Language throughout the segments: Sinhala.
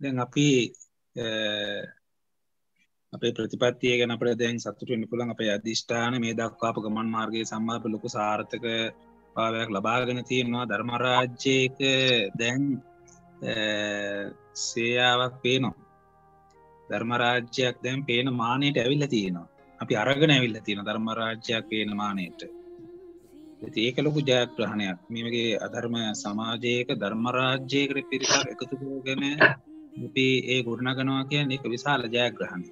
දැන් අපි අපේ ප්‍රතිපත්තිය ගැන අපිට දැන් සතුටු වෙන්න පුළුවන්. අපේ අධිෂ්ඨාන මේ දක්වාපු ගමන් මාර්ගයේ සම්මාප ලොකු සාර්ථක භාවයක් ලබාගෙන තියෙනවා. ධර්ම රාජ්‍යයක දැන් සේයාවක් පේනවා. ධර්ම රාජ්‍යයක් දැන් පේන මානෙට ඇවිල්ලා තියෙනවා. අපි අරගෙන ඇවිල්ලා තියෙනවා ධර්ම රාජ්‍යයක් පේන මානෙට. ඉතින් ඒක ලොකු ජයග්‍රහණයක්. මේ වගේ අධර්ම සමාජයක ධර්ම රාජ්‍යයකට පිරිසක් එකතු කරගෙන අපි ඒ ගොඩනගනවා කියන්නේ ඒක විශාල ජයග්‍රහණයක්.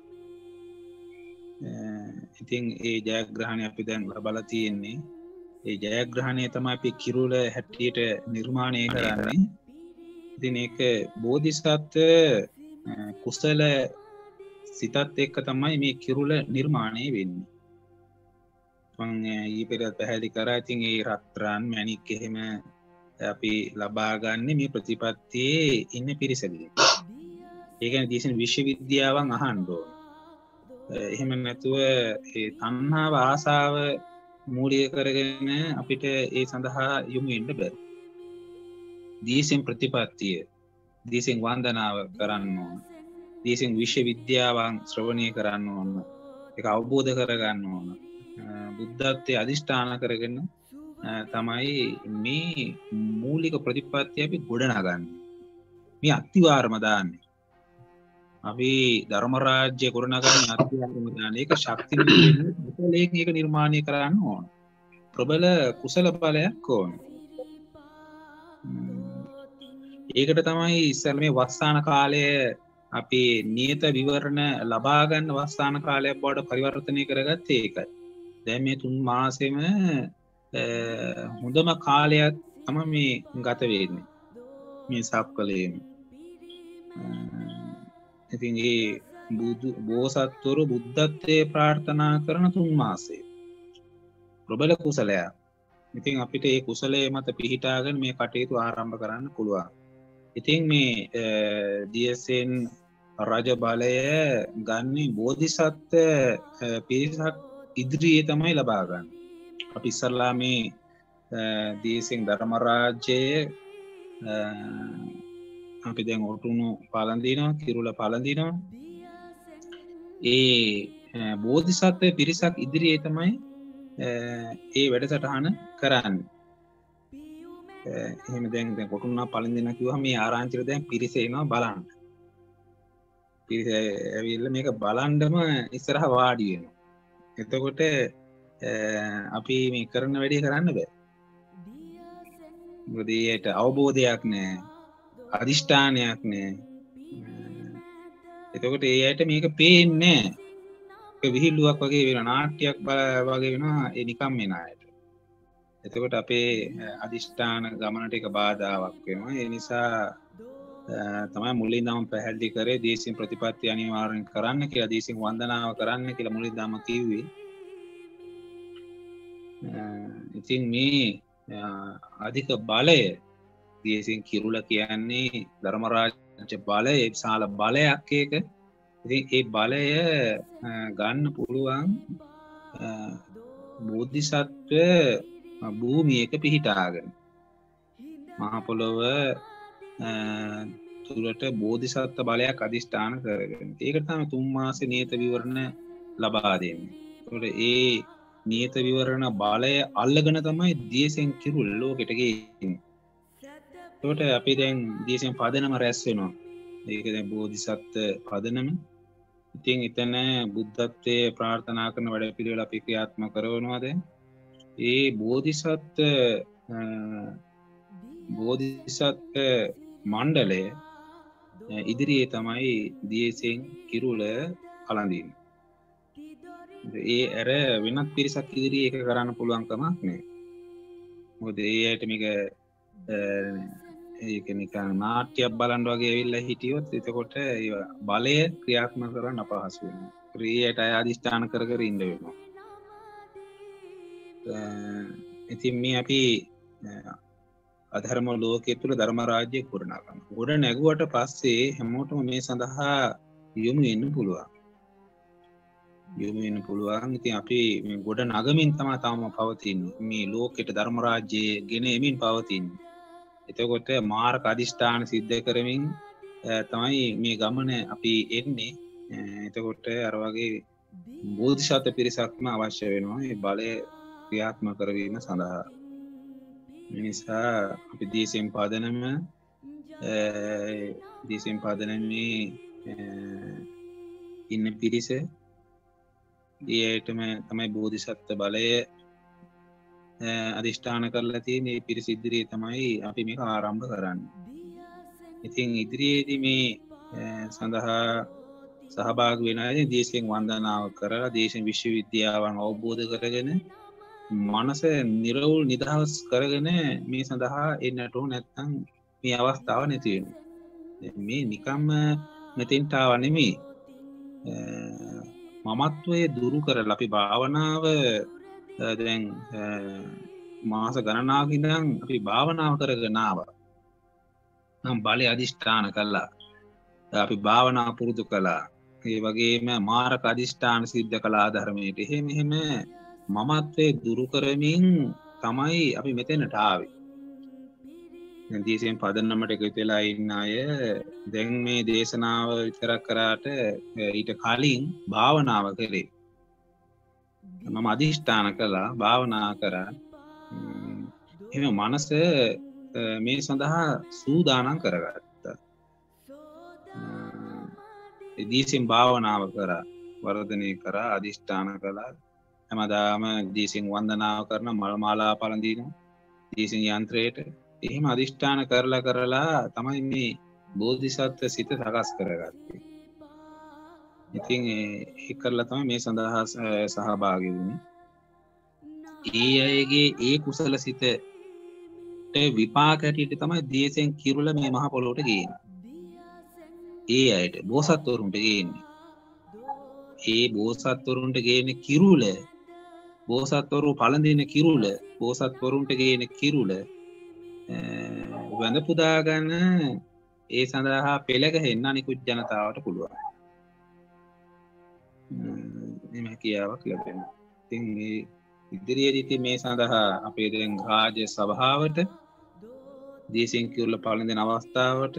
ඉතින් ඒ ජයග්‍රහණය අපි දැන් ලබලා තියෙන්නේ. ඒ ජයග්‍රහණය තමයි අපි කිරුල හැටියට නිර්මාණය කරන්නේ. ඉතින් ඒක බෝධිසත්ව කුසල සිතත් එක්ක තමයි මේ කිරුල නිර්මාණය වෙන්නේ. මම ඊපෙරත් පැහැදිලි කරා. ඉතින් ඒ රත්රන් මැණික් එහෙම අපි ලබා ගන්න මේ ප්‍රතිපත්තියේ ඉන්න පිරිසකින්. ඒ කියන්නේ දේශන විශ්වවිද්‍යාවන් අහන්න ඕන. එහෙම නැතුව ඒ තණ්හාව ආසාව මූලික කරගෙන අපිට ඒ සඳහා යොමු වෙන්න බෑ. දේශන ප්‍රතිපත්තිය, දේශන වන්දනාව කරන්න ඕන. දේශන විශ්වවිද්‍යාවන් ශ්‍රවණය කරන්න ඕන. ඒක අවබෝධ කරගන්න ඕන. බුද්ධත්වයේ අදිෂ්ඨාන කරගෙන තමයි මේ මූලික ප්‍රතිපත්තිය අපි ගොඩනගන්නේ. මේ අත්තිවාරම දාන්නේ. අපි ධර්ම රාජ්‍ය ගොඩනගන්නේ අත්තිවාරම දාන්නේ. ඒක ශක්ති කුසලයෙන් ඒක නිර්මාණය කරන්න ඕන. ප්‍රබල කුසල බලයක් ඕන. ඒකට තමයි ඉස්සෙල් මේ වස්සාන කාලය අපි නියත විවරණ ලබා ගන්න වස්සාන කාලයක් බවට පරිවර්තනය කරගත්තේ ඒකයි. දැන් මේ 3 මාසෙම හොඳම කාලයක් තමයි මේ ගත වෙන්නේ. මේ සක්වලේම. ඉතින් ඒ බෝසත්වරු බුද්ධත්වයේ ප්‍රාර්ථනා කරන 3 මාසෙ. ප්‍රබල කුසලයක්. ඉතින් අපිට මේ කුසලයේ මත පිහිටාගෙන මේ කටයුතු ආරම්භ කරන්න පුළුවන්. ඉතින් මේ DSN රජ බලය ගන්නේ බෝධිසත්ව පිරිසක් ඉදිරියේ තමයි ලබා ගන්න. අපි ඉස්සල්ලා මේ දේශෙන් ධර්ම රාජ්‍යයේ අපි දැන් ඔටුනු පාලඳිනවා, කිරුල පාලඳිනවා. ඒ බෝධිසත්ව පිරිසක් ඉදිරියේ තමයි ඒ වැඩසටහන කරන්නේ. එහෙම දැන් කොටුන්නා පළඳින කිව්වම මේ ආරාංචිර දැන් පිරිස එනවා බලන්න. පිරිස ඇවිල්ලා මේක බලන්නම ඉස්සරහ වාඩි වෙනවා. එතකොට අපි මේ කරන වැඩේ කරන්න බෑ. මොකද ඒට අවබෝධයක් නැහැ. අදිෂ්ඨානයක් නැහැ. එතකොට ඒ ඇයට මේක පේන්නේ නැහැ. ඒක විහිළුවක් වගේ වෙනවා. නාට්‍යයක් වගේ වෙනවා. ඒ නිකම් වෙන අයට. එතකොට අපේ අදිෂ්ඨාන ගමනට එක බාධාවක් වෙනවා. ඒ නිසා තමයි මුලින්දම පැහැදිලි කරේ දේශින් ප්‍රතිපත්ති අනිවාර්යෙන් කරන්න කියලා, දේශින් වන්දනාව කරන්න කියලා මුලින්දම කිව්වේ. ඉතින් මේ අධික බලය දේශින් කිරුල කියන්නේ ධර්ම රාජ්‍ය බලය, විශාල බලයක් ඒක. ඉතින් ඒ බලය ගන්න පුළුවන් බෝධිසත්ව භූමියක පිහිටාගෙන මහ පොළොව තුළට බෝධිසත්ව බලයක් අධිෂ්ඨාන කරගෙන. ඒකට තමයි 3 මාසේ නියත විවරණ ලබා දෙන්නේ. ඒකට ඒ නියත විවරණ බලය අල්ලගෙන තමයි දේශෙන් කිරුල ලෝකෙට ගෙන්නේ. ඒකට අපි දැන් දේශෙන් පදනම රැස් වෙනවා. ඒක දැන් බෝධිසත්ව පදනම. ඉතින් එතන බුද්ධත්වයේ ප්‍රාර්ථනා කරන වැඩ පිළිවෙල අපි ක්‍රියාත්මක කරනවා දැන්. ඒ බෝධිසත්ව මණ්ඩලය ඉදිරියේ තමයි දේශෙන් කිරුල පළඳින්නේ. ඒ ඇර වෙනත් පිරිසක් ඉදිරියේ ඒක කරන්න පුළුවන් කමක් නෑ. මොකද ඒ ඇයට මේක ඒක නිකන් නාට්‍යයක් බලන්න වගේ ඇවිල්ලා හිටියොත් එතකොට බලය ක්‍රියාත්මක කරන්න අපහසු වෙනවා. ඒ ඇයට අධිෂ්ඨාන කර කර ඉන්න වෙනවා. ඉතින් මේ අපි අධර්ම ලෝකයේ තුල ධර්ම රාජ්‍ය ගොඩනගනවා. ගොඩ නැගුවට පස්සේ හැමෝටම මේ සඳහා යොමු වෙන්න පුළුවන්. ඉතින් අපි මේ ගොඩ නගමින් තමයි තාම පවතින්නේ. මේ ලෝකෙට ධර්ම රාජ්‍යය ගෙන එමින් පවතින්නේ. එතකොට මාර්ග අධිෂ්ඨාන සිද්ධ කරමින් තමයි මේ ගමන අපි එන්නේ. එතකොට අර වගේ බෝධිසත්ව පිරිසක්ම අවශ්‍ය වෙනවා මේ බලය ක්‍රියාත්මක කරවීම සඳහා. නිසා අපි දීසෙන් පදනමේ ඉන්න පිරිස ඒයටම තමයි බෝධිසත්ව බලය අධිෂ්ඨාන කරලා තියෙන මේ පිරිස ඉදිරියේ තමයි අපි මේක ආරම්භ කරන්නේ. ඉතින් ඉදිරියේදී මේ සඳහා සහභාගී වෙන අය දේශයෙන් වන්දනාව කරලා දේශ විශ්වවිද්‍යාවන් අවබෝධ කරගෙන මනස නිරවුල් නිදහස් කරගෙන මේ සඳහා එන්නට ඕන. නැත්නම් මේ අවස්ථාව නැති වෙනවා. මේ නිකම්ම මෙතෙන්ට ආව නෙමෙයි. මමත්වයේ දුරු කරලා අපි භාවනාව දැන් මාස ගණනාවක ඉඳන් අපි භාවනාව කරගෙන ආවා. නම් බලය අධිෂ්ඨාන කළා. අපි භාවනා පුරුදු කළා. ඒ වගේම මාරක අධිෂ්ඨාන සිද්ධ කළා ධර්මයට. එහෙම මමත්වයේ දුරු කරමින් තමයි අපි මෙතනට ආවේ. දැන් දීසෙන් පදනමට එකතු වෙලා ඉන්න අය දැන් මේ දේශනාව විතරක් කරාට ඊට කලින් භාවනාව කරේ. මම අධිෂ්ඨාන කළා, භාවනා කරා. එහෙනම් මනස මේ සඳහා සූදානම් කරගත්තා. දීසෙන් භාවනාව කරා, වර්ධනය කරා, අධිෂ්ඨාන කළා. හැමදාම දීසෙන් වන්දනාව කරන මල් මාලා පළඳිනවා දීසෙන් යන්ත්‍රයට. එහෙම අධිෂ්ඨාන කරලා තමයි මේ බෝධිසත්ව සිත සකස් කරගත්තේ. ඉතින් ඒක කරලා තමයි මේ සඳහා සහභාගී වුණේ. ඒ අයගේ ඒ කුසල සිතට විපාක හැටියට තමයි දීසෙන් කිරුල මේ මහ පොළොවට ගේන්නේ. ඒ අයට බෝසත්වරුන්ට ගේන්නේ. ඒ බෝසත්වරුන්ට ගේන කිරුල, බෝසත්වරු පළඳින කිරුල, බෝසත්වරුන්ට ගේන කිරුල වැඳ පුදා ගන්න ඒ සඳහා පෙළ ගැහෙන්න අනිකුත් ජනතාවට පුළුවන්. මේ හැකියාවක් ලැබෙනවා. ඉතින් මේ ඉදිරියේදී මේ සඳහා අපේ දැන් රාජ්‍ය සභාවට දේශින් කිරුල පළඳින අවස්ථාවට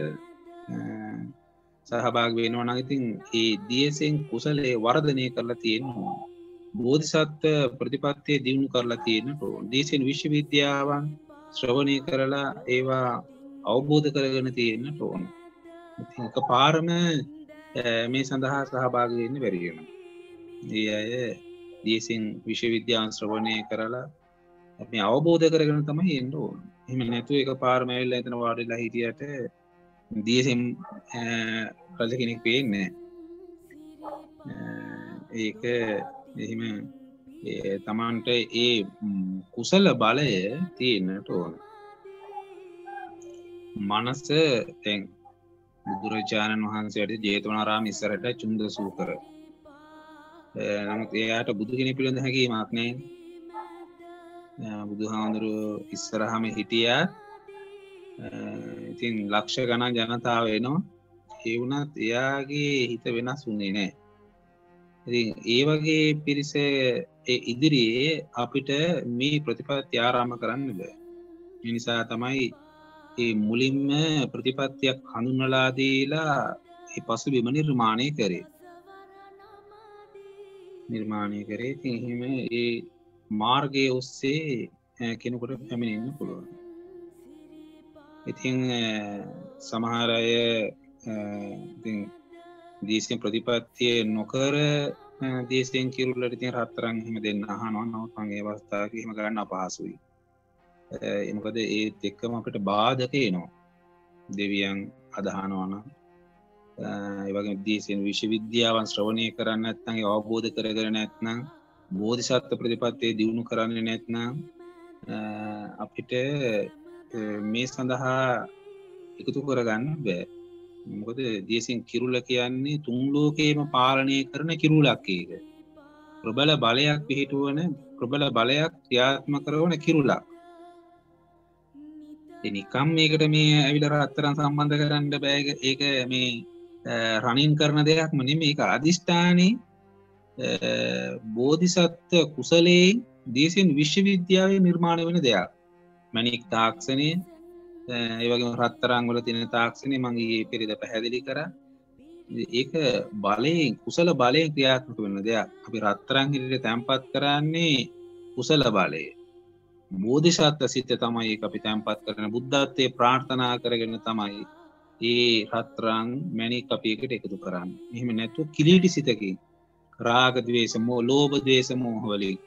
සහභාගී වෙනවා නම් ඉතින් ඒ දේශෙන් කුසලයේ වර්ධනය කරලා තියෙනවා. බෝධිසත්ව ප්‍රතිපත්තිය දියුණු කරලා තියෙනවා. දේශෙන් විශ්වවිද්‍යාවන් ශ්‍රවණය කරලා ඒවා අවබෝධ කරගෙන තියෙන්නට ඕන. ඉතින් එකපාරම මේ සඳහා සහභාගී වෙන්න බැරි වෙනවා. ඒ අය දේශෙන් විශ්වවිද්‍යාවන් ශ්‍රවණය කරලා අපි අවබෝධ කරගෙන තමයි එන්න ඕන. එහෙම නැතුව එකපාරම ඇවිල්ලා එතන වාඩිලා හිටියට දේශෙන් රජ කෙනෙක් වෙන්නේ නැහැ. ඒක එහෙම තමන්ට ඒ කුසල බලය තියෙන්නට ඕන. මනස දැන් බුදුරජාණන් වහන්සේට ජේතවනාරාම ඉස්සරහට චුන්ද සූකර. නමුත් එයාට බුදු කෙනෙක් පිළිබඳ හැඟීමක් නැහැ. බුදුහාමුදුරුවෝ ඉස්සරහම හිටියා. ඉතින් ලක්ෂ ගණන් ජනතාව එනවා. ඒ වුණත් එයාගේ හිත වෙනස් වුණේ නැහැ. ඉතින් ඒ වගේ පිරිස ඉදිරියේ අපිට මේ ප්‍රතිපත්ති ආරම්භ කරන්න බෑ. ඒ නිසා තමයි මේ මුලින්ම ප්‍රතිපත්තියක් හඳුන්වලා දීලා ඒ පසුබිම නිර්මාණය කරේ. ඉතින් එහෙම ඒ මාර්ගයේ ඔස්සේ කෙනෙකුට පැමිණෙන්න පුළුවන්. ඉතින් සමහර අය ඉතින් දේශයෙන් ප්‍රතිපත්තිය නොකර දේශයෙන් කිරුලට ඉතින් රත්තරන් එහෙම දෙන්න අහනවා. නමුත් මම ඒ අවස්ථාවක එහෙම ගන්න අපහසුයි. මොකද ඒත් එක්කම අපිට බාධක එනවා. දෙවියන් අදහනවා නම් ඒ වගේම දේශයෙන් විශ්වවිද්‍යාවන් ශ්‍රවණය කරන්නේ නැත්නම් ඒ අවබෝධ කරගෙන නැත්නම් බෝධිසත්ව ප්‍රතිපත්තිය දියුණු කරන්නේ නැත්නම් අපිට මේ සඳහා එකතු කරගන්න බෑ. මොකද දේශෙන් කිරුල කියන්නේ තුන් ලෝකේම පාලනය කරන කිරුලක් ඒක. ප්‍රබල බලයක් පිහිටුවන, ප්‍රබල බලයක් ක්‍රියාත්මක කරන කිරුලක්. නිකම් මේකට මේ ඇවිල්ලා රත්තරන් සම්බන්ධ කරන්න බෑ. ඒක මේ රණින් කරන දෙයක්ම නෙමෙයි. ඒක අදිෂ්ඨානේ බෝධිසත්ව කුසලයේ දේශෙන් විශ්වවිද්‍යාලයේ නිර්මාණය වෙන දෙයක්. මණික් තාක්ෂණය ඒ වගේම රත්තරන් වල තියෙන තාක්ෂණය මම ඊයේ පෙරේද පැහැදිලි කරා. ඒක බලයෙන් කුසල බලයෙන් ක්‍රියාත්මක වෙන දෙයක්. අපි රත්තරන් හිතේ තැම්පත් කරන්නේ කුසල බලය. බෝධිසත්ව සිත තමයි ඒක අපි තැම්පත් කරන බුද්ධත්වයේ ප්‍රාර්ථනා කරගෙන තමයි ඒ රත්තරන් මණික් අපි එකට එකතු කරන්නේ. එහෙම නැත්නම් කිලීටි සිතකින් රාග ద్వේෂ මොහ ලෝභ ద్వේෂ මොහ වලින්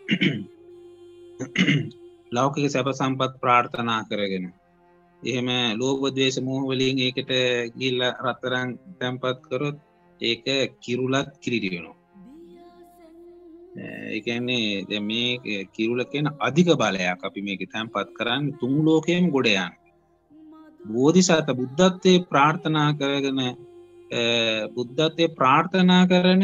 ලෞකික සැප සම්පත් ප්‍රාර්ථනා කරගෙන එහෙම ලෝභ ద్వේෂ මොහ වලින් ඒකට ගිහිල්ලා රත්තරන් තැම්පත් කරොත් ඒක කිරුලත් කිලිටි වෙනවා. ඒ කියන්නේ දැන් මේ කිරුල කියන අධික බලයක් අපි මේක තැම්පත් කරන්නේ තුන් ලෝකයෙම ගොඩ යන. බෝධිසත්ව බුද්ධත්වයේ ප්‍රාර්ථනා කරගෙන බුද්ධත්වයේ ප්‍රාර්ථනා කරන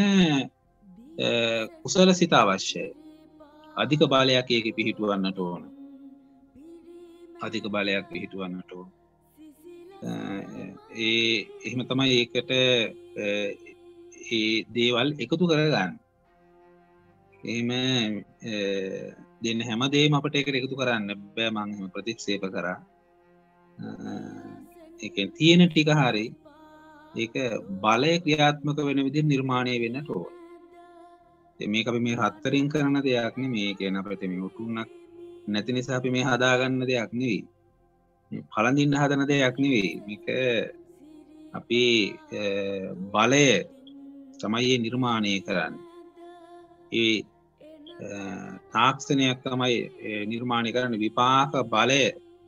කුසල සිත අවශ්‍යයි. අධික බලයක් ඒකෙ පිහිටවන්නට ඕන. අධික බලයක් පිහිටවන්නට ඕන. එහෙම තමයි ඒකට ඒ දේවල් එකතු කරගන්න. එහෙම දෙන්න හැමදේම අපිට ඒකට එකතු කරන්න බෑ. මම එහෙම ප්‍රතික්ෂේප කරා. ඒකෙන් තියෙන ටික හරි ඒක බලය ක්‍රියාත්මක වෙන විදිහට නිර්මාණය වෙන්නට ඕන. මේක අපි මේ හත්තරින් කරන දෙයක් නෙමෙයි. කියන අපිට මේ උතුණක් නැති නිසා අපි මේ හදාගන්න දෙයක් නෙවෙයි. මේ පළඳින්න හදන දෙයක් නෙවෙයි. මේක අපි බලය තමයි නිර්මාණය කරන්නේ. ඒ තාක්ෂණයක් තමයි නිර්මාණය කරන්නේ. විපාක බලය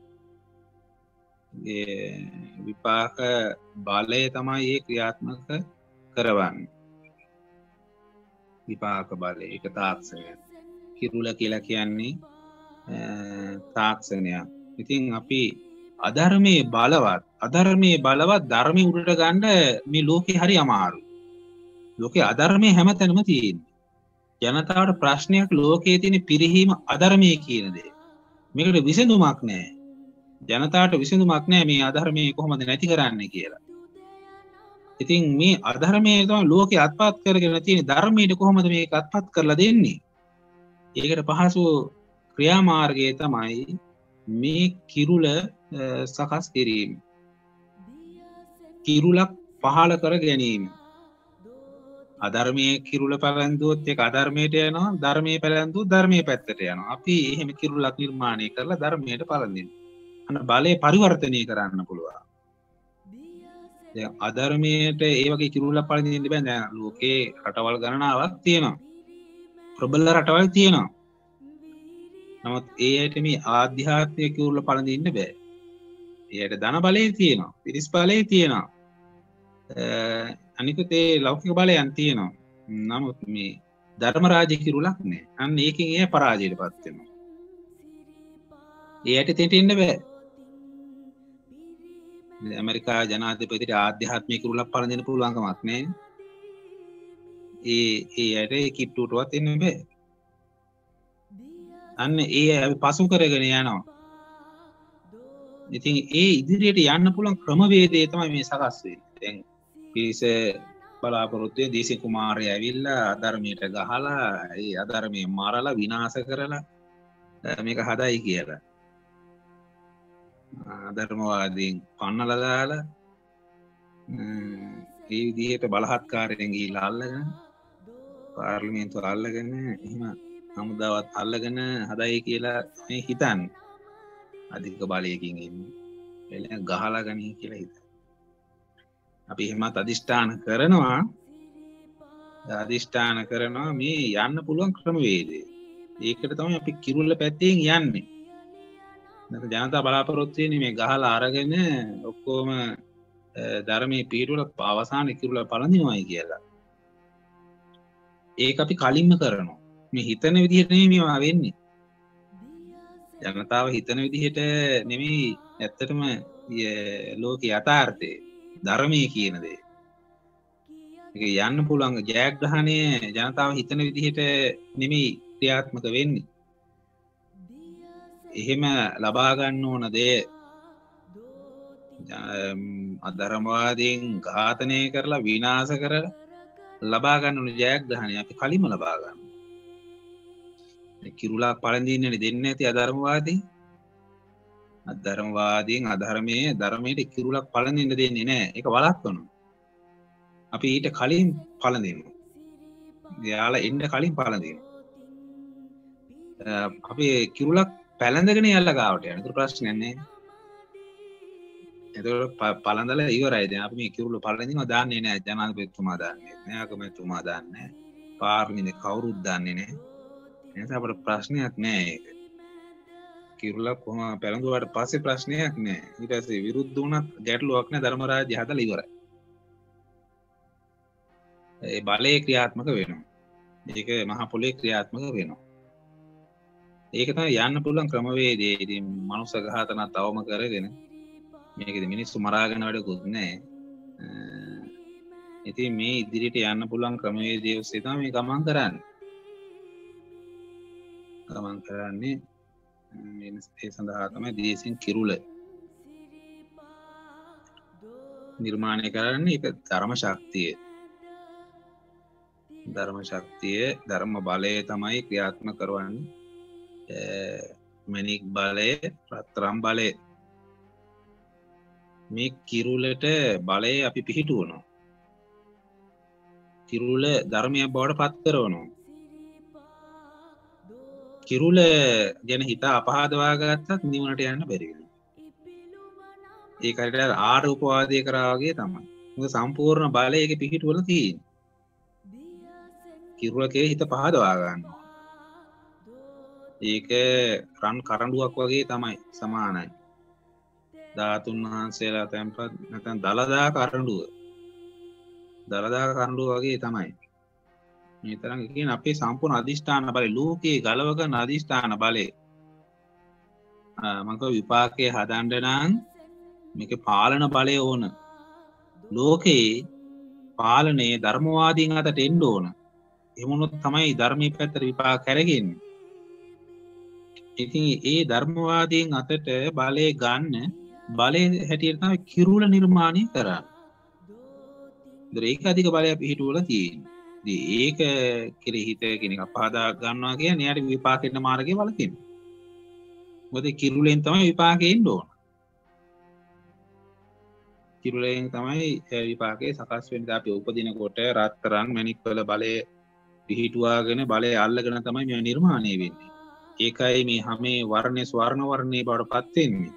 විපාක බලය තමයි ඒ ක්‍රියාත්මක කරවන්නේ. විපාක බලය ඒක තාක්ෂණය. කිරුල කියලා කියන්නේ තාක්ෂණයක්. ඉතින් අපි අධර්මයේ බලවත් ධර්මයේ උඩට ගන්න මේ ලෝකේ හරි අමාරුයි. ලෝකේ අධර්මයේ හැමතැනම තියෙන්නේ. ජනතාවට ප්‍රශ්නයක් ලෝකයේ තියෙන පිරිහීම අධර්මයේ කියන දේ. මේකට විසඳුමක් නැහැ. ජනතාවට විසඳුමක් නැහැ මේ අධර්මයේ කොහොමද නැති කරන්නේ කියලා. ඉතින් මේ අධර්මයේ තමයි ලෝකේ අත්පත් කරගෙන තියෙන ධර්මයට කොහොමද මේක අත්පත් කරලා දෙන්නේ? ඒකට පහසු ක්‍රියාමාර්ගය තමයි මේ කිරුල සකස් කිරීම. කිරුලක් පහළ කර ගැනීම. අධර්මයේ කිරුල පැලැන්දුවොත් ඒක අධර්මයට යනවා. ධර්මයේ පැලැන්දුවොත් ධර්මයේ පැත්තට යනවා. අපි එහෙම කිරුලක් නිර්මාණය කරලා ධර්මයට පලඳින්න. අන්න බලය පරිවර්තනය කරන්න පුළුවන්. දැන් අධර්මයට ඒ වගේ කිරුලක් පලඳින්න බෑ. දැන් ලෝකේ රටවල් ගණනාවක් තියෙනවා. ප්‍රබල රටවල් තියෙනවා. නමුත් ඒ ඇයිට මේ ආධ්‍යාත්මික කිරුල පලඳින්න බෑ. ඒයට ධන බලය තියෙනවා. පිරිස් බලය තියෙනවා. අනිකුත් ඒ ලෞකික බලයන් තියෙනවා. නමුත් මේ ධර්ම රාජ්‍ය කිරුලක් නෑ. අන්න ඒකෙන් ඒ පරාජයටපත් වෙනවා. ඒයට තෙන්ට ඉන්න බෑ. ඇමරිකා ජනාධිපතිට ආධ්‍යාත්මික කිරුලක් පලඳින්න පුළුවන් කමක් නෑ. ඒ ඇයට ඒ කිට්ටුවටවත් එන්න බෑ. අන්න ඒ අපි පසු කරගෙන යනවා. ඉතින් ඒ ඉදිරියට යන්න පුළුවන් ක්‍රමවේදය තමයි මේ සකස් වෙන්නේ. දැන් පිරිස බලාපොරොත්තු වෙන දේශේ කුමාරයා ඇවිල්ලා අධර්මයට ගහලා ඒ අධර්මයේ මරලා විනාශ කරලා මේක හදයි කියලා. අධර්මවාදීන් පන්නලා දාලා ඒ විදිහට බලහත්කාරයෙන් ගිහිල්ලා අල්ලගෙන පාර්ලිමේන්තුව අල්ලගෙන එහෙම හමුදාවත් අල්ලගෙන හදයි කියලා මේ හිතන්නේ. අධික බලයකින් ඉන්නේ. එළෙන් ගහලා ගනී කියලා හිතන්නේ. අපි එහෙමත් අදිෂ්ඨාන කරනවා මේ යන්න පුළුවන් ක්‍රමවේදය. ඒකට තමයි අපි කිරුල්ල පැත්තෙන් යන්නේ. නැත්නම් ජනතා බලාපොරොත්තු වෙන්නේ මේ ගහලා අරගෙන ඔක්කොම ධර්මයේ පිටුල අවසාන කිරුල්ල පළඳිනවයි කියලා. ඒක අපි කලින්ම කරනවා. මේ හිතන විදිහට නෙමෙයි මේවා වෙන්නේ. ජනතාව හිතන විදිහට නෙමෙයි ඇත්තටම ලෝක යථාර්ථය ධර්මයේ කියන දේ. ඒක යන්න පුළුවන් ජයග්‍රහණය ජනතාව හිතන විදිහට නෙමෙයි ක්‍රියාත්මක වෙන්නේ. එහෙම ලබා ගන්න ඕන දේ අධර්මවාදීන් ඝාතනය කරලා විනාශ කරලා ලබා ගන්න ඕන ජයග්‍රහණය අපි කලින්ම ලබා ගන්න. කිරුලක් පළඳින්නේ දෙන්නේ නැති අධර්මවාදී අධර්මවාදීන් අධර්මයේ ධර්මයට කිරුලක් පළඳින්න දෙන්නේ නැහැ. ඒක වළක්වනවා. අපි ඊට කලින් පළඳිනවා. යාලා එන්න කලින් පළඳිනවා. අපි කිරුලක් පැලඳගෙන යල්ලා ගාවට යන. ඒක ප්‍රශ්නයක් නෑ. ඒක පළඳලා ඉවරයි. දැන් අපි මේ කිරුල පළඳිනවා දාන්නේ නෑ. ජනාධිපතිතුමා දාන්නේ නෑ. අගමැතිතුමා දාන්නේ නෑ. පාර්ලිමේන්තුවේ කවුරුත් දාන්නේ නෑ. එහෙනම් අපිට ප්‍රශ්නයක් නෑ ඒක. කිරුලක් කොහොම පැලඳුවාට පස්සේ ප්‍රශ්නයක් නෑ. ඊට පස්සේ විරුද්ධ වුණත් ගැටලුවක් නෑ. ධර්ම රාජ්‍ය හදලා ඉවරයි. ඒ බලය ක්‍රියාත්මක වෙනවා. ඒක මහා පොළේ ක්‍රියාත්මක වෙනවා. ඒක තමයි යන්න පුළුවන් ක්‍රමවේදය. ඉතින් මනුස්ස ඝාතන තවම කරගෙන මේකද මිනිස්සු මරාගෙන වැඩකුත් නැහැ. ඉතින් මේ ඉදිරියට යන්න පුළුවන් ක්‍රමවේදය ඔස්සේ තමයි මේ ගමන් කරන්නේ. ගමන් කරන්නේ ඒ සඳහා තමයි දේශෙන් කිරුල නිර්මාණය කරන්නේ. ඒක ධර්ම ශක්තිය. ධර්ම ශක්තිය ධර්ම බලය තමයි ක්‍රියාත්මක කරවන්නේ. මණික් බලය රත්තරන් බලය මේ කිරුලට බලය අපි පිහිටුවනවා. කිරුල ධර්මයක් බවට පත් කරනවා. කිරුල ගැන හිත අපහදවා ගත්තත් නිවනට යන්න බැරි වෙනවා. ඒකට ආරූපවාදය කරා වගේ තමයි. මොකද සම්පූර්ණ බලය ඒකේ පිහිටුවලා තියෙන්නේ. කිරුලකේ හිත පහදවා ගන්නවා. ඒක රන් කරඬුවක් වගේ තමයි සමානයි. ධාතුන් වහන්සේලා තැන්පත් නැත්නම් දලදා කරඬුව. දලදා කරඬුව වගේ තමයි. මේ තරම් කියන අපේ සම්පූර්ණ අදිෂ්ඨාන බලය ලෝකේ ගලව ගන්න අදිෂ්ඨාන බලය. මම කිය විපාකයේ හදන්න නම් මේකේ පාලන බලය ඕන. ලෝකේ පාලනයේ ධර්මවාදීන් අතට එන්න ඕන. එහෙම වුණොත් තමයි ධර්මයේ පැත්තට විපාක කරගෙන්නේ. ඉතින් ඒ ධර්මවාදීන් අතට බලය ගන්න බලය හැටියට තමයි කිරුල නිර්මාණය කරන්නේ. ඒක අධික බලයක් පිහිටුවලා තියෙන්නේ. ඉතින් ඒක කෙරෙහි හිත කෙනෙක් අපහදා ගන්නවා කියන්නේ එයාට විපාකෙන්න මාර්ගය වලකින්න. මොකද කිරුලෙන් තමයි විපාකේ එන්න ඕන. කිරුලෙන් තමයි විපාකේ සකස් වෙන්නේ. අපි උපදිනකොට රත්තරන් මණික් වල බලය පිහිටුවාගෙන බලය අල්ලගෙන තමයි මේ නිර්මාණය වෙන්නේ. ඒකයි මේ හැමේ වර්ණේ ස්වර්ණ වර්ණේ බවට පත් වෙන්නේ.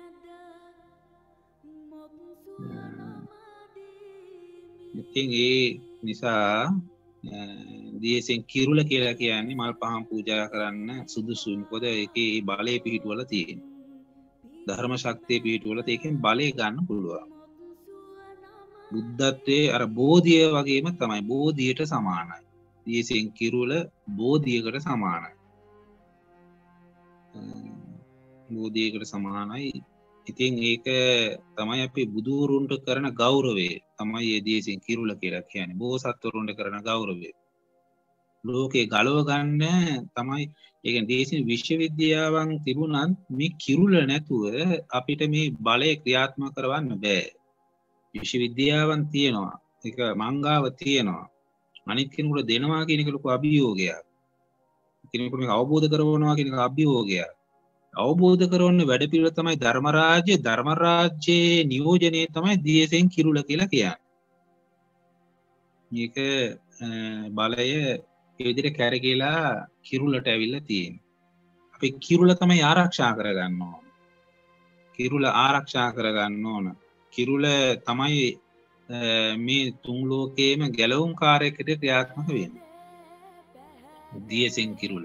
ඉතින් ඒ නිසා දේශෙන් කිරුල කියලා කියන්නේ මල් පහන් පූජා කරන්න සුදුසුයි. මොකද ඒකේ බලය පිහිටුවලා තියෙන්නේ. ධර්ම ශක්තිය පිහිටුවලා ඒකෙන් බලය ගන්න පුළුවන්. බුද්ධත්වයේ අර බෝධිය වගේම තමයි. බෝධියට සමානයි. දේශෙන් කිරුල බෝධියකට සමානයි. බෝධියකට සමානයි. ඉතින් ඒක තමයි අපි බුදුරුන්ට කරන ගෞරවය. තමයි මේ දේශෙන් කිරුල කියලා කියන්නේ. බෝසත්වරුන්ට කරන ගෞරවය. ලෝකේ ගලව ගන්න තමයි. ඒ කියන්නේ දේශෙන් විශ්වවිද්‍යාවන් තිබුණත් මේ කිරුල නැතුව අපිට මේ බලය ක්‍රියාත්මක කරවන්න බෑ. විශ්වවිද්‍යාවන් තියෙනවා. ඒක මංගාව තියෙනවා. අනිත් කෙනෙකුට දෙනවා කියන එක ලොකු අභියෝගයක්. කෙනෙකුට මේක අවබෝධ කරවනවා කියන එක අභියෝගයක්. අවබෝධ කරවන්න වැඩ පිළිවෙල තමයි ධර්ම රාජ්‍ය. ධර්ම රාජ්‍යයේ නියෝජනය තමයි දේශෙන් කිරුල කියලා කියන්නේ. මේක බලය ඒ විදිහට කැරකිලා කිරුලට ඇවිල්ලා තියෙන්නේ. අපි කිරුල තමයි ආරක්ෂා කරගන්න ඕන. කිරුල ආරක්ෂා කරගන්න ඕන. කිරුල තමයි මේ තුන් ලෝකයේම ගැලවුම් කාර්යයකට ක්‍රියාත්මක වෙන්නේ. දේශෙන් කිරුල.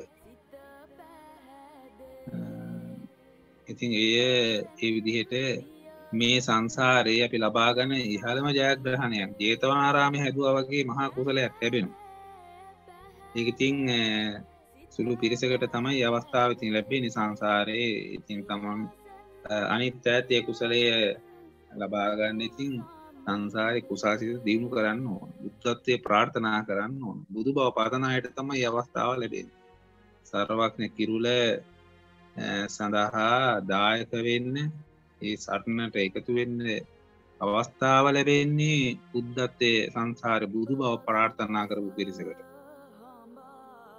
ඉතින් ඒ විදිහට මේ සංසාරේ අපි ලබා ගන්න ඉහළම ජයග්‍රහණයක් ජේතවනාරාමයේ හැදුවා වගේ මහා කුසලයක් ලැබෙනවා. ඒක ඉතින් සුළු පිරිසකට තමයි අවස්ථාව ඉතින් ලැබෙන්නේ සංසාරේ. ඉතින් තමන් අනිත් ඈත් ඒ කුසලය ලබා ගන්න ඉතින් සංසාරේ කුසාසිත දිනු කරන්න ඕන. බුද්ධත්වයේ ප්‍රාර්ථනා කරන්න ඕන. බුදු බව පතන අයට තමයි අවස්ථාව ලැබෙන්නේ. සර්වඥ කිරුල සඳහා දායක වෙන්න ඒ සරණට එකතු වෙන්න අවස්ථාව ලැබෙන්නේ බුද්ධත්වයේ සංසාරේ බුදු බව ප්‍රාර්ථනා කරපු පිරිසකට.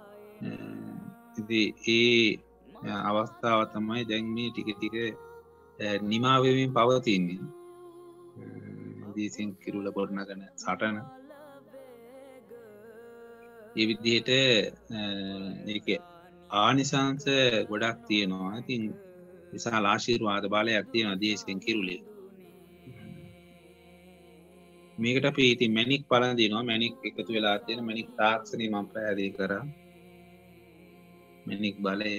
ඉතින් ඒ අවස්ථාව තමයි දැන් මේ ටික ටික නිමා වෙමින් පවතින්නේ. දීසින් කිරුල ගොඩනගන සටන. ඒ විදිහට ඒක ආනිසංස ගොඩක් තියෙනවා. ඉතින් විශාල ආශිර්වාද බලයක් තියෙනවා දීසින් කිරුලේ. මේකට අපි ඉතින් මැණික් පළඳිනවා. මැණික් එකතු වෙලා තියෙන මැණික් තාක්ෂණي මම පැහැදිලි කරා. මැණික් බලය.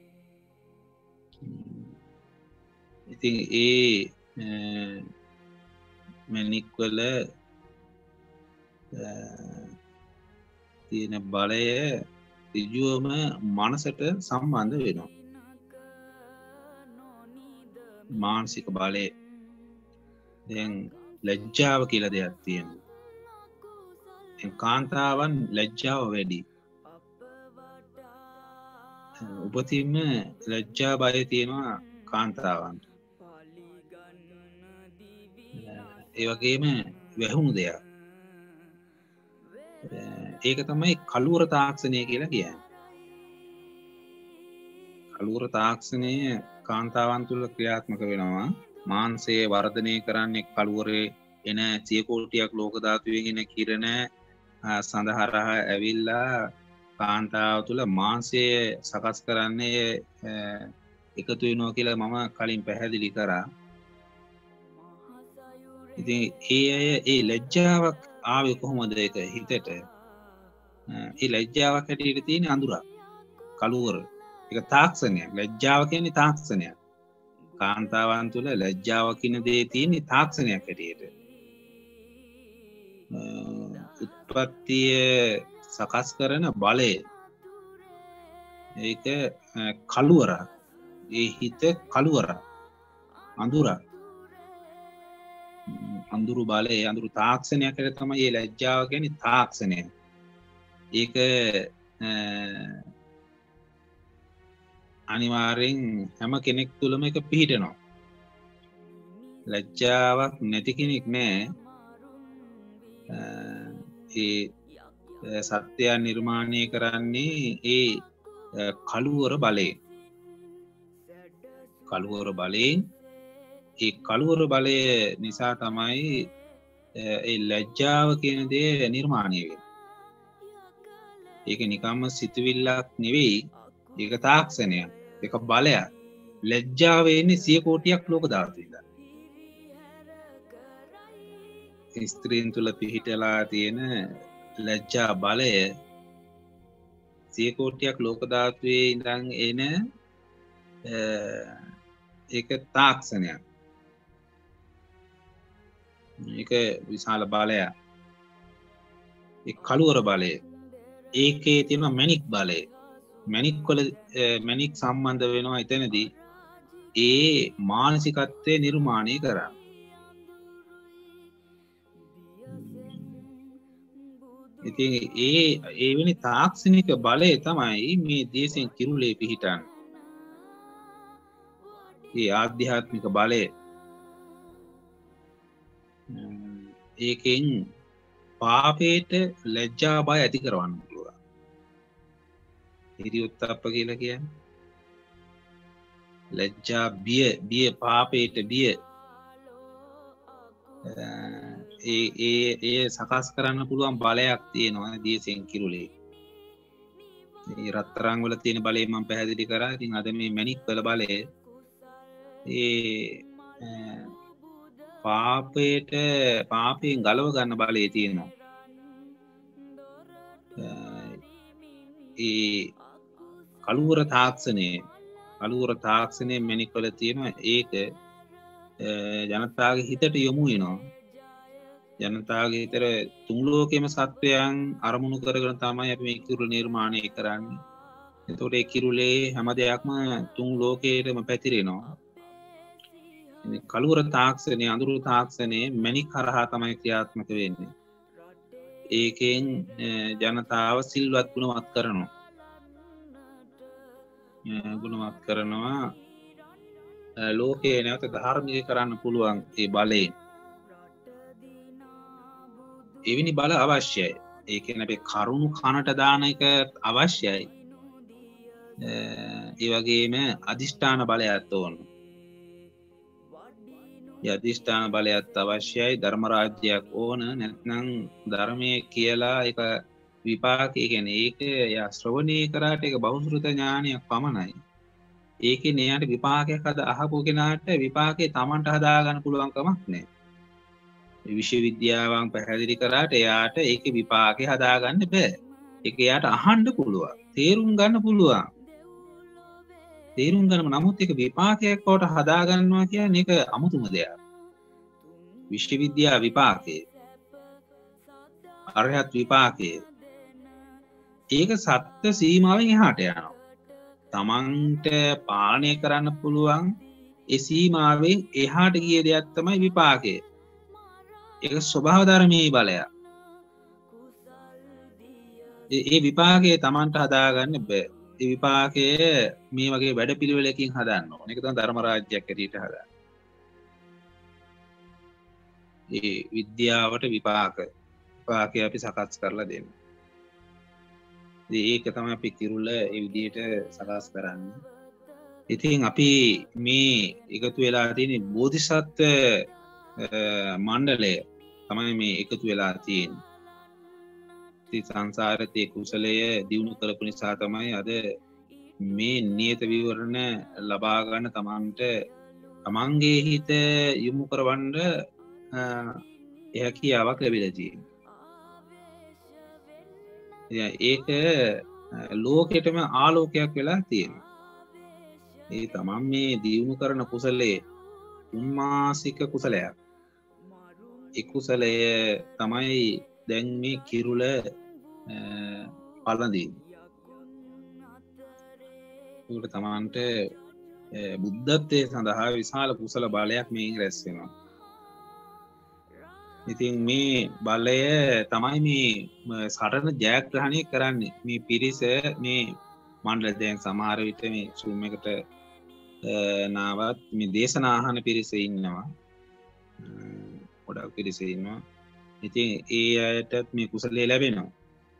ඉතින් ඒ මැණික් වල තියෙන බලය ඍජුවම මනසට සම්බන්ධ වෙනවා. මානසික බලය. දැන් ලැජ්ජාව කියලා දෙයක් තියෙනවා. දැන් කාන්තාවන් ලැජ්ජාව වැඩි. උපතින්ම ලැජ්ජා බය තියෙනවා කාන්තාවන්ට. ඒ වගේම වැහුණු දෙයක්. ඒක තමයි කලුවර තාක්ෂණය කියලා කියන්නේ. කලුවර තාක්ෂණය කාන්තාවන් තුළ ක්‍රියාත්මක වෙනවා. මාංශය වර්ධනය කරන්නේ කලුවරේ එන සිය කෝටියක් ලෝක ධාතුවෙන් එන කිරණ සඳහරහා ඇවිල්ලා කාන්තාව තුළ මාංශය සකස් කරන්නේ එකතු වෙනවා කියලා මම කලින් පැහැදිලි කරා. ඉතින් ඒ ලැජ්ජාවක් ආවේ කොහොමද ඒක හිතට? ඒ ලැජ්ජාවක් හැටියට තියෙන අඳුරක්. කලුවර. ඒක තාක්ෂණයක්. ලැජ්ජාව කියන්නේ තාක්ෂණයක්. කාන්තාවන් තුළ ලැජ්ජාව කියන දේ තියෙන්නේ තාක්ෂණයක් හැටියට. උත්පත්තිය සකස් කරන බලය. ඒක කලුවරක්. ඒ හිත කලුවරක්. අඳුරක්. අඳුරු බලය, අඳුරු තාක්ෂණයක් හැටියට තමයි මේ ලැජ්ජාව කියන්නේ තාක්ෂණය. ඒක අනිවාර්යෙන් හැම කෙනෙක් තුළම එක පිහිටනවා. ලැජ්ජාවක් නැති කෙනෙක් නෑ. ඒ සත්‍යය නිර්මාණය කරන්නේ ඒ කලුවර බලයෙන්. කලුවර බලයෙන් ඒ කලුවර බලය නිසා තමයි ඒ ලැජ්ජාව කියන දේ නිර්මාණය වෙන්නේ. ඒක නිකම්ම සිතුවිල්ලක් නෙවෙයි. ඒක තාක්ෂණයක්. ඒක බලයක්. ලැජ්ජාව එන්නේ සිය කෝටියක් ලෝක ධාතුවෙන්. ස්ත්‍රීන් තුල පිහිටලා තියෙන ලැජ්ජා බලය සිය කෝටියක් ලෝක ධාතුවේ ඉඳන් එන ඒක තාක්ෂණයක්. ඒක විශාල බලයක්. ඒ කලුවර බලය. ඒකේ තියෙන මැණික් බලය. මැණික් වල මැණික් සම්බන්ධ වෙනවා එතනදී ඒ මානසිකත්වයේ නිර්මාණය කරා. ඉතින් ඒ වෙනි තාක්ෂණික බලය තමයි මේ දේශෙන් කිරුලේ පිහිටන්නේ. ඒ ආධ්‍යාත්මික බලය. ඒකෙන් පාපයට ලැජ්ජා බය ඇති කරවන්න පුළුවන්. හිරියොත්ප්ප කියලා කියන්නේ ලැජ්ජා බිය පාපයට බිය ඒ සකස් කරන්න පුළුවන් බලයක් තියෙනවා දේශෙන් කිරුලේ. මේ රත්තරන් වල තියෙන බලය මම පැහැදිලි කරා. ඉතින් අද මේ මැණික් වල බලය පාපයෙන් ගලව ගන්න බලය තියෙනවා. ඒ කලුවර තාක්ෂණය මැණික් වල තියෙනවා. ඒක ජනතාවගේ හිතට යොමු වෙනවා. ජනතාවගේ හිතට තුන් ලෝකෙම සත්වයන් අරමුණු කරගෙන තමයි අපි මේ කිරුල නිර්මාණය කරන්නේ. එතකොට ඒ කිරුලේ හැම දෙයක්ම තුන් ලෝකයටම පැතිරෙනවා. මේ කලුවර තාක්ෂණය, අඳුරු තාක්ෂණය මැණික් කරහා තමයි ක්‍රියාත්මක වෙන්නේ. ඒකෙන් ජනතාව සිල්වත් ගුණවත් කරනවා. ලෝකයේ නැවත ධාර්මික කරන්න පුළුවන් ඒ බලයෙන්. එවැනි බල අවශ්‍යයි. ඒ කියන්නේ අපි කරුණු කනට දාන එක අවශ්‍යයි. ඒ වගේම අදිෂ්ඨාන බලයක් ඕන. අධිෂ්ඨාන බලයත් අවශ්‍යයි ධර්ම රාජ්‍යයක් ඕන නැත්නම් ධර්මයේ කියලා ඒක විපාකය කියන්නේ ඒක යා ශ්‍රවණය කරාට ඒක බහුශ්‍රృత ඥානයක් පමණයි. ඒකේ න්යායට විපාකයක් අහපු කෙනාට විපාකේ Tamanට හදා ගන්න පුළුවන් කමක් නැහැ. විශ්වවිද්‍යාවන් පැහැදිලි කරාට එයාට ඒකේ විපාකේ හදා ගන්න බෑ. ඒක එයාට අහන්න පුළුවන්. තේරුම් ගන්න පුළුවන්. තේරුම් ගන්නම නමුත් ඒක විපාකයක් කොට හදා ගන්නවා කියන්නේ ඒක අමුතුම දෙයක්. විශ්වවිද්‍යා විපාකේ අරහත් විපාකේ ඒක සත්‍ය සීමාවෙන් එහාට යනවා. තමන්ට පාලනය කරන්න පුළුවන් ඒ සීමාවෙන් එහාට ගිය දෙයක් තමයි විපාකය. ඒක ස්වභාව ධර්මයේ බලය. ඒ විපාකයේ තමන්ට හදාගන්න බෑ. ඒ විපාකය මේ වගේ වැඩපිළිවෙලකින් හදන්න ඕන. ඒක තමයි ධර්ම රාජ්‍යයක් ඇටියට හදන්න. ඒ විද්‍යාවට විපාකය අපි සකස් කරලා දෙන්න. ඒක තමයි අපි කිරුළ ඒ විදිහට සකස් කරන්නේ. ඉතින් අපි මේ එකතු වෙලා තියෙන බෝධිසත්ව මණ්ඩලය තමයි මේ එකතු වෙලා තියෙන්නේ. ඉතින් සංසාරයේ කුසලය දිනු කරපු නිසා තමයි අද මේ නියත විවරණ ලබා ගන්න තමන්ගේ හිත යොමු කරවන්න හැකියාවක් ලැබිලා තියෙනවා. ඒක ලෝකෙටම ආලෝකයක් වෙලා තියෙනවා. ඒ තමන් මේ දියුණු කරන කුසලයේ උන්මාසික කුසලයක්. ඒ කුසලය තමයි දැන් මේ කිරුළ පළඳින්නේ. ඒකට තමන්ට බුද්ධත්වයේ සඳහා විශාල කුසල බලයක් මේන් රැස් වෙනවා. ඉතින් මේ බලය තමයි මේ සටන ජයග්‍රහණය කරන්නේ. මේ පිරිස මේ මණ්ඩල දැන් සමහර විට මේ Zoom එකට නාවත් මේ දේශනා අහන පිරිස ඉන්නවා. ගොඩක් පිරිස ඉන්නවා. ඉතින් ඒ අයටත් මේ කුසලයේ ලැබෙනවා.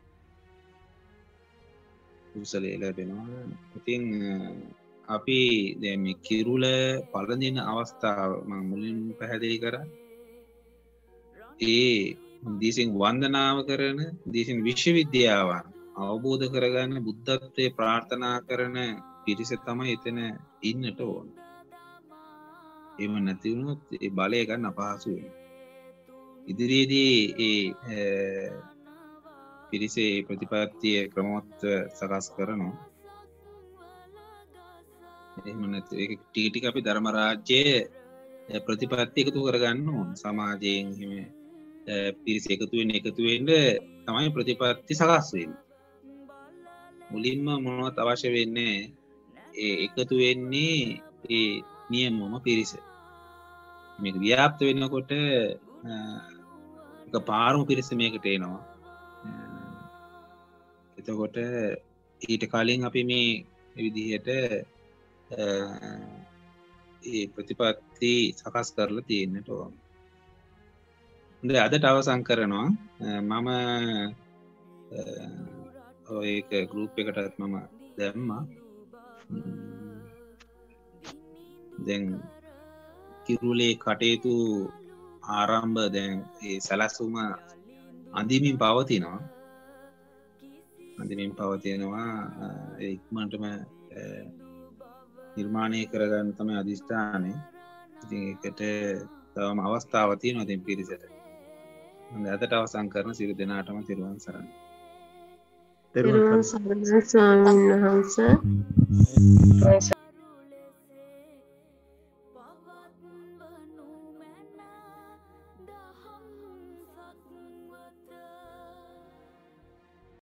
ඉතින් අපි දැන් මේ කිරුළ පළඳින අවස්ථාව මම මුලින් පැහැදිලි කරා. ඒ දීසින් වන්දනාව කරන දීසින් විශ්වවිද්‍යාවන් අවබෝධ කරගන්න බුද්ධත්වයේ ප්‍රාර්ථනා කරන පිරිස තමයි එතන ඉන්නට ඕන. එහෙම නැති වුණොත් ඒ බලය ගන්න අපහසු වෙනවා. ඉදිරියේදී ඒ පිරිසේ ප්‍රතිපත්තිය ක්‍රමවත් සකස් කරනවා. එහෙම නැත්නම් ඒක ටික අපි ධර්ම රාජ්‍යයේ ප්‍රතිපත්ති එකතු කරගන්න ඕන. සමාජයෙන් එහෙම පිරිස එකතු වෙන්න තමයි ප්‍රතිපත්ති සකස් වෙන්නේ. මුලින්ම මොනවත් අවශ්‍ය වෙන්නේ ඒ එකතු වෙන්නේ ඒ නියමම පිරිස. මේක ව්‍යාප්ත වෙනකොට එක පාරම පිරිස මේකට එනවා. එතකොට ඊට කලින් අපි මේ විදිහට ඒ ප්‍රතිපත්ති සකස් කරලා තියෙන්නට ඕන. හොඳයි අදට අවසන් කරනවා. මම ඒක ගෲප් එකටත් මම දැම්මා. දැන් කිරුළේ කටයුතු ආරම්භ දැන් ඒ සැලසුම අඳිමින් පවතිනවා. ඉක්මනටම නිර්මාණය කරගන්න තමයි අධිෂ්ඨානය. ඉතින් ඒකට තවම අවස්ථාවක් තියෙනවා ඉතින් පිරිසට. මම අදට අවසන් කරන සියලු දෙනාටම තෙරුවන් සරණයි. තෙරුවන් සරණයි ස්වාමීන් වහන්සේ.